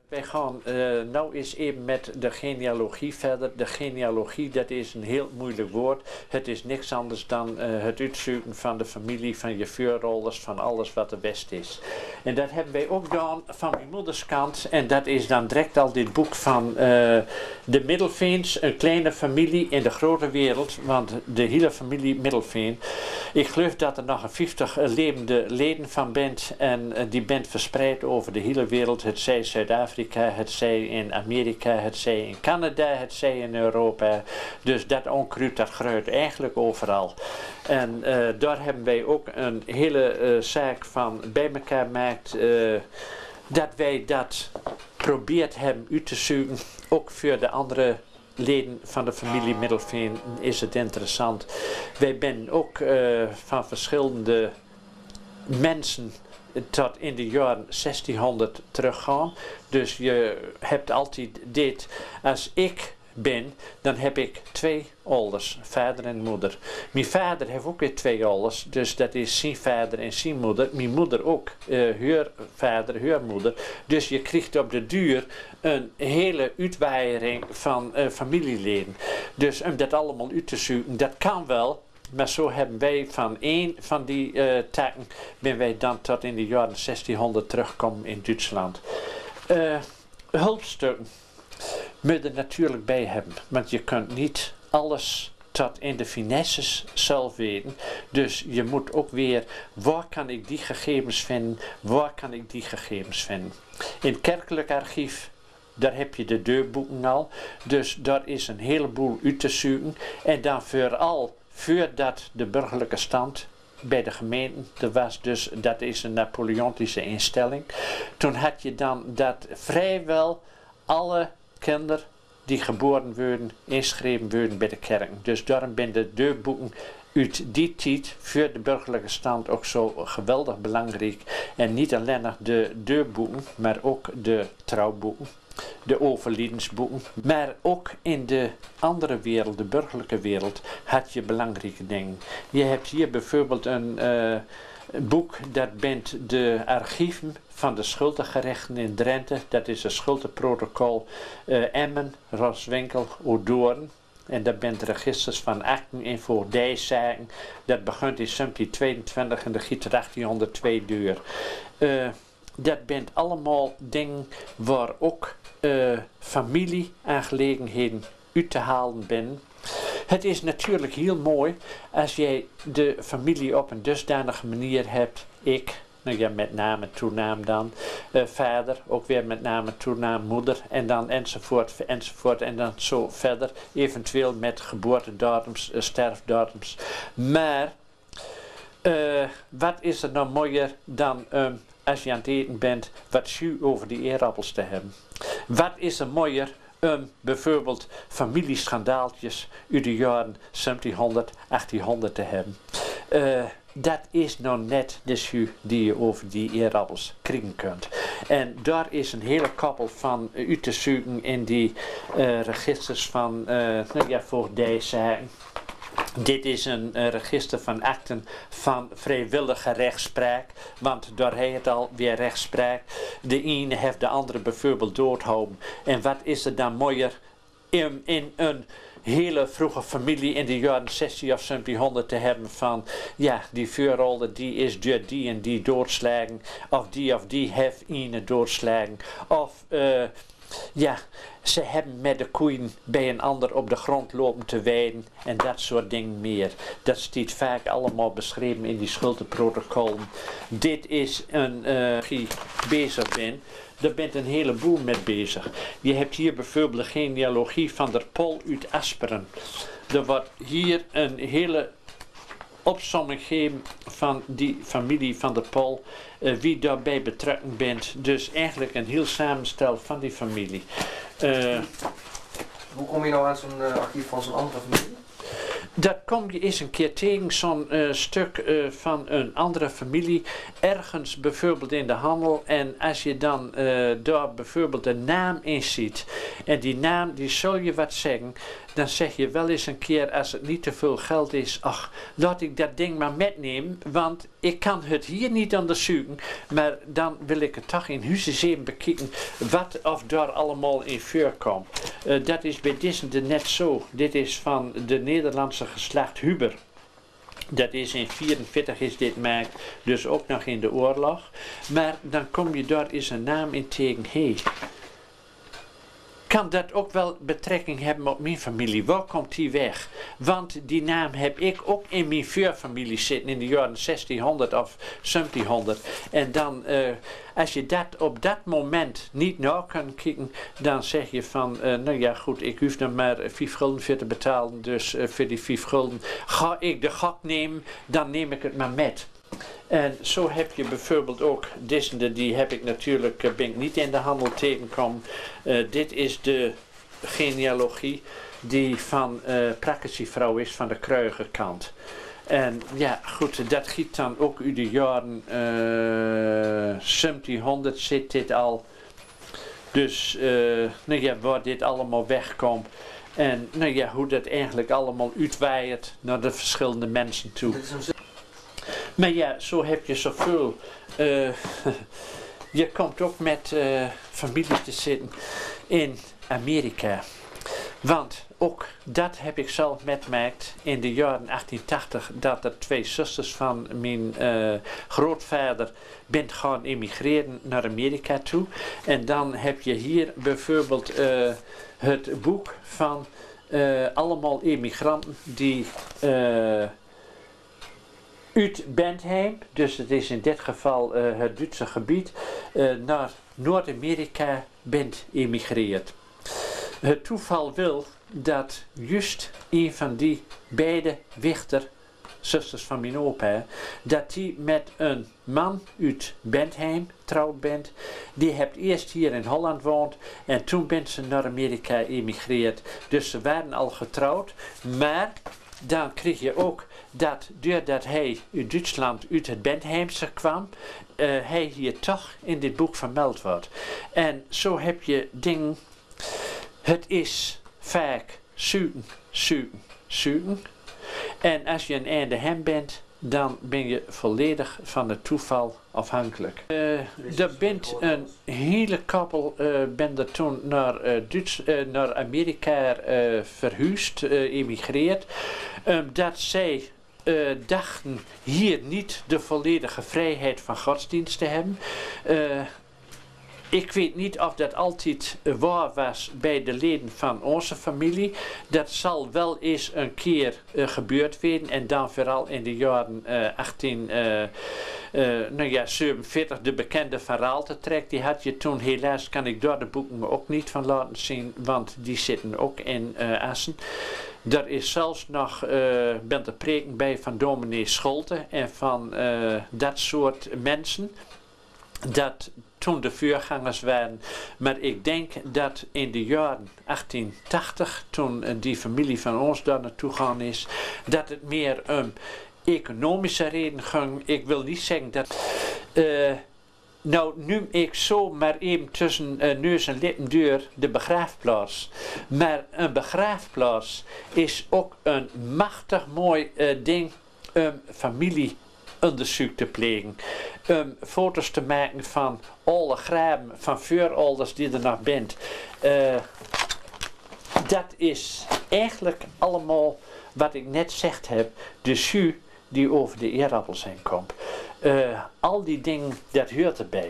Wij gaan nou eens even met de genealogie verder. De genealogie, dat is een heel moeilijk woord. Het is niks anders dan het uitzoeken van de familie, van je voorouders, van alles wat de West is. En dat hebben wij ook gedaan van mijn moeders kant. En dat is dan direct al dit boek van de Middelveens, een kleine familie in de grote wereld. Want de hele familie Middelveen, ik geloof dat er nog een 50 levende leden van bent. En die bent verspreid over de hele wereld. Het zij Zuid-Afrika, het zij in Amerika, het zij in Canada, het zij in Europa. Dus dat onkruid, dat groeit eigenlijk overal. En daar hebben wij ook een hele zaak van bij elkaar gemaakt. Dat wij dat probeert hebben uit te zoeken, ook voor de andere leden van de familie Middelveen is het interessant. Wij zijn ook van verschillende mensen tot in de jaren 1600 teruggaan. Dus je hebt altijd dit. Als ik ben, dan heb ik 2 ouders, vader en moeder. Mijn vader heeft ook weer 2 ouders, dus dat is zijn vader en zijn moeder. Mijn moeder ook, haar vader, haar moeder. Dus je krijgt op de duur een hele uitwaaiering van familieleden. Dus om dat allemaal uit te zoeken, dat kan wel. Maar zo hebben wij van één van die takken, ben wij dan tot in de jaren 1600 teruggekomen in Duitsland. Hulpstukken moet je er natuurlijk bij hebben, want je kunt niet alles tot in de finesses zelf weten. Dus je moet ook weer, waar kan ik die gegevens vinden, waar kan ik die gegevens vinden. In het kerkelijk archief, daar heb je de deurboeken al, dus daar is een heleboel uit te zoeken. En dan vooral voordat de burgerlijke stand bij de gemeenten er was, dus dat is een Napoleontische instelling. Toen had je dan dat vrijwel alle kinderen die geboren worden, ingeschreven worden bij de kerk. Dus daarom zijn de deurboeken uit die tijd voor de burgerlijke stand ook zo geweldig belangrijk. En niet alleen nog de deurboeken, maar ook de trouwboeken, de overlijdensboeken. Maar ook in de andere wereld, de burgerlijke wereld, had je belangrijke dingen. Je hebt hier bijvoorbeeld een boek, dat bent de archieven van de schuldengerechten in Drenthe. Dat is een schuldenprotocol Emmen, Roswinkel, Odoorn. En dat bent registers van akten en voogdijzaken. Dat begint in 1722 en dat giet er 1802 deur. Dat bent allemaal dingen waar ook familieaangelegenheden uit te halen zijn. Het is natuurlijk heel mooi als jij de familie op een dusdanige manier hebt. Ik, nou ja, met name toenaam dan, vader, ook weer met name toenaam moeder en dan enzovoort en dan zo verder. Eventueel met geboortedatums, sterfdatums. Maar wat is er nou mooier dan als je aan het eten bent wat jus over die eerappels te hebben? Wat is er mooier bijvoorbeeld familieschandaaltjes uit de jaren 1700, 1800 te hebben? Dat is nou net de jus die je over die eerappels krijgen kunt. En daar is een hele koppel van uit te zoeken in die registers van voogdijzaken. Dit is een register van akten van vrijwillige rechtspraak, want daar heet het al weer rechtspraak. De ene heeft de andere bijvoorbeeld doodhouden. En wat is er dan mooier in een hele vroege familie in de jaren 16 of 1700 te hebben van, ja, die voorouder die is door die en die doodslagen, of die heeft ene doodslagen, of ja, ze hebben met de koeien bij een ander op de grond lopen te weiden en dat soort dingen meer. Dat staat vaak allemaal beschreven in die schuldenprotocollen. Dit is een die bezig ben. Daar bent een heleboel mee bezig. Je hebt hier bijvoorbeeld de genealogie van der Pol uit Asperen. Er wordt hier een hele opsomming gegeven van die familie van der Pol, wie daarbij betrokken bent. Dus eigenlijk een heel samenstel van die familie. Hoe kom je nou aan zo'n archief van zo'n andere familie? Dat kom je eens een keer tegen, zo'n stuk van een andere familie, ergens bijvoorbeeld in de handel. En als je dan daar bijvoorbeeld een naam in ziet, en die naam die zul je wat zeggen, dan zeg je wel eens een keer als het niet te veel geld is, ach, laat ik dat ding maar metnemen, want ik kan het hier niet onderzoeken, maar dan wil ik het toch in huis eens even bekijken wat of daar allemaal in voorkomt. Dat is bij deze net zo. Dit is van de Nederlandse geslacht Huber. Dat is in 1944 is dit gemaakt, dus ook nog in de oorlog. Maar dan kom je daar eens een naam in tegen. Hey, kan dat ook wel betrekking hebben op mijn familie? Waar komt die weg? Want die naam heb ik ook in mijn voorfamilie zitten in de jaren 1600 of 1700. En dan, als je dat op dat moment niet na kan kijken, dan zeg je van, nou ja goed, ik hoef er maar 5 gulden voor te betalen. Dus voor die 5 gulden ga ik de gok nemen, dan neem ik het maar met. En zo heb je bijvoorbeeld ook, deze die heb ik natuurlijk, ben ik niet in de handel tegengekomen. Dit is de genealogie die van praktische vrouw is, van de Kruigerkant. En ja, goed, dat giet dan ook uit de jaren 1700 zit dit al. Dus, nou ja, waar dit allemaal wegkomt. En nou ja, hoe dat eigenlijk allemaal uitwaait naar de verschillende mensen toe. Maar ja, zo heb je zoveel. Je komt ook met familie te zitten in Amerika. Want ook dat heb ik zelf metgemaakt in de jaren 1880, dat er 2 zusters van mijn grootvader bent gaan emigreren naar Amerika toe. En dan heb je hier bijvoorbeeld het boek van allemaal emigranten die uit Bentheim, dus het is in dit geval het Duitse gebied, naar Noord-Amerika bent emigreerd. Het toeval wil dat juist een van die beide Wichter, zusters van mijn opa, dat die met een man uit Bentheim trouwd bent. Die heeft eerst hier in Holland woont en toen bent ze naar Amerika emigreerd. Dus ze waren al getrouwd, maar dan kreeg je ook dat doordat hij uit Duitsland, uit het Bentheimse kwam, hij hier toch in dit boek vermeld wordt. En zo heb je dingen, het is vaak zoeken. En als je een einde hem bent, dan ben je volledig van het toeval afhankelijk. Er bent een hele koppel ben er toen naar Amerika verhuisd, emigreerd. Dat zij dachten hier niet de volledige vrijheid van godsdienst te hebben. Ik weet niet of dat altijd waar was bij de leden van onze familie. Dat zal wel eens een keer gebeurd zijn. En dan vooral in de jaren 1847, de bekende Van Raalte-trek. Die had je toen, helaas kan ik daar de boeken ook niet van laten zien. Want die zitten ook in Assen. Er is zelfs nog, ben te preken bij van dominee Scholte en van dat soort mensen. Dat toen de vuurgangers waren. Maar ik denk dat in de jaren 1880, toen die familie van ons daar naartoe gegaan is, dat het meer economische reden ging. Ik wil niet zeggen dat... nou noem ik zo maar even tussen neus en lippen deur de begraafplaats. Maar een begraafplaats is ook een machtig mooi ding om familieonderzoek te plegen. Foto's te maken van alle graven, van voorouders die er nog bent. Dat is eigenlijk allemaal wat ik net gezegd heb, de jus die over de aardappels heen komt. Al die dingen, dat hoort erbij.